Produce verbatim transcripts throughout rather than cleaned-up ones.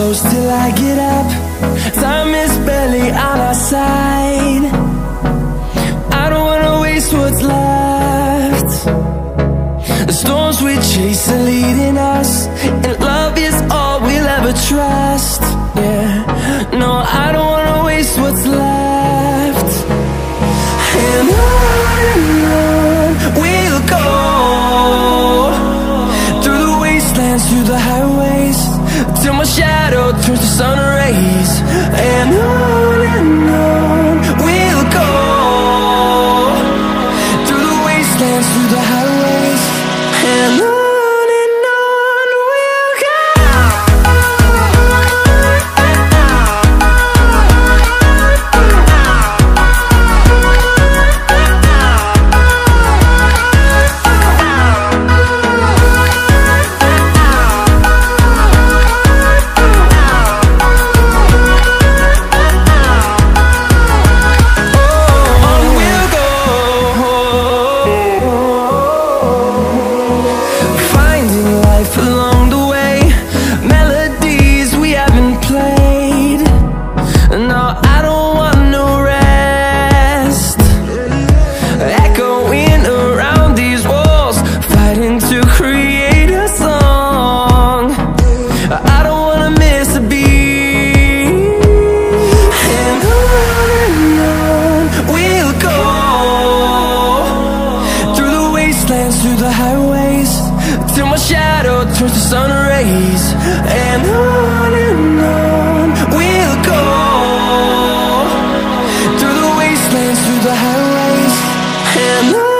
close till I get up. Time is barely on our side. I don't wanna waste what's left. The storms we chase are leading us, and love is all we'll ever trust. Yeah, no, I don't wanna waste what's left. And on and on we'll go, through the wastelands, through the highways, till my shadow turns to sun rays. And on and on we'll go, through the wastelands, through the highways, and on. Through the highways, till my shadow turns to sun rays. And on and on we'll go, through the wastelands, through the highways, and on.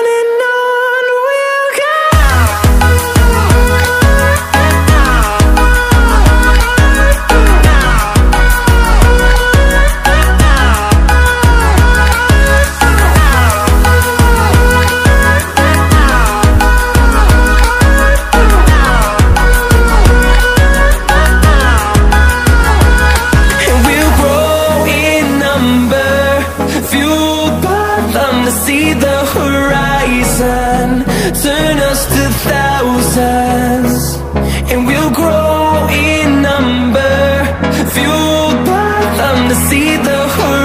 See the horizon turn us to thousands, and we'll grow in number, fueled by them to see the horizon.